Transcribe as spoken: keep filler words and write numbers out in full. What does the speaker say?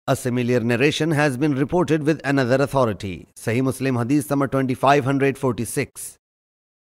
A similar narration has been reported with another authority. Sahih Muslim Hadees number twenty-five forty-six.